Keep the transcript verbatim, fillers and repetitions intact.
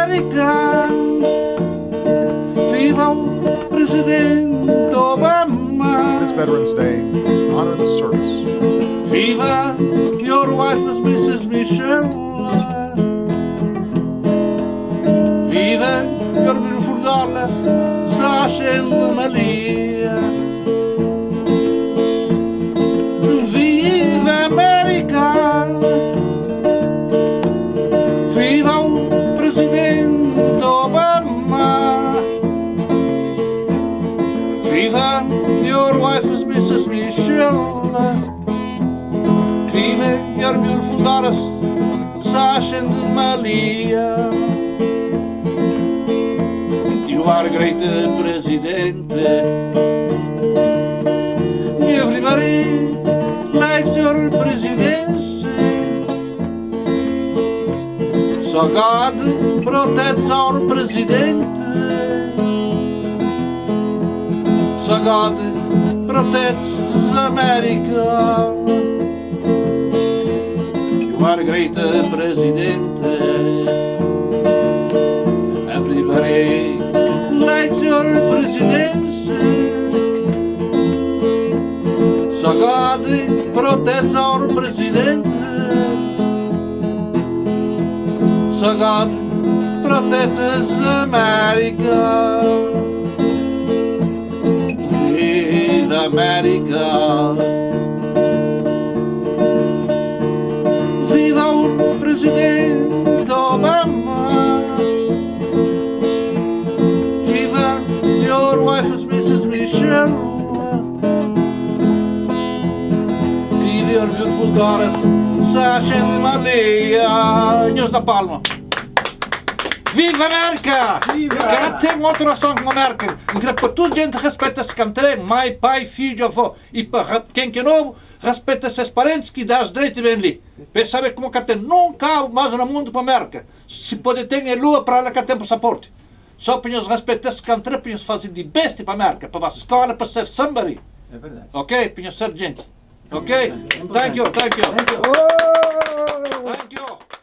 America, viva o Presidente Obama. This Veterans Day, honor the service. Viva your wife, Missus Michelle. Viva your beautiful daughter, Sasha and Malia. Viva America, viva o Presidente Obama. Viva your wife, Missus Michelle. Viva your beautiful daughters, Sasha and Malia. You are a great president. Everybody likes your presidency. So God protects our president. So God protects America. You are a great president. Everybody likes your presidency. So God protects our president. So God protects America. Viva America. Viva o Presidente Obama. Viva your wife, Missus Michelle. Viva your beautiful daughters, Sasha and Malia. News da Palma. Viva América! Viva! Quero ter uma outra ação com a América. Para toda a gente respeita esse cantrê, mãe, pai, filho, avô. E para quem que é novo, respeita esses parentes que dá os direitos bem ali. Para saber como que tem nunca mais no mundo para a América. Se pode ter a lua para ela que tem passaporte. Só para nos respeitar esse cantrê, para nos fazer de besta para a América. Para a escola, para ser somebody. É verdade. Ok? Para nos ser gente. Ok? Thank you, thank you. Thank you. Thank you.